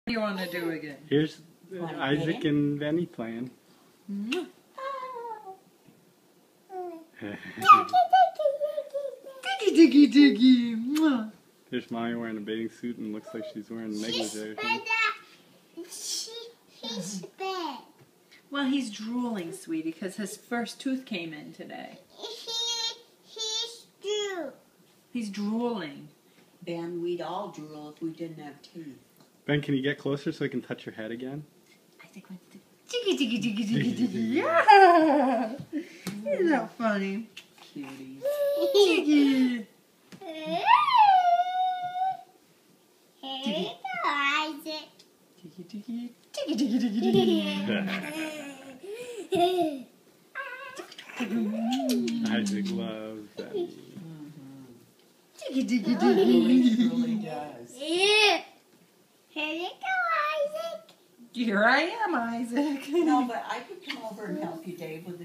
do you want to do again? Here's Isaac and Benny playing. Diggy, diggy, diggy. There's Mommy wearing a bathing suit and looks like she's wearing a negligee. He's bad. Well, he's drooling, sweetie, because his first tooth came in today. He's true. He's drooling. Ben, we'd all drool if we didn't have teeth. Ben, can you get closer so I can touch your head again? Isaac wants to diggy, diggy, diggy, diggy, diggy. Yeah! Isn't that funny? Cuties. Diggy. Here you go, Isaac. Diggy, diggy, diggy, diggy, diggy, diggy. Isaac loves Benny. Diggy, diggy, He diggy. really does. Here you go, Isaac. Here I am, Isaac. No, but I could come over and help you, Dave, with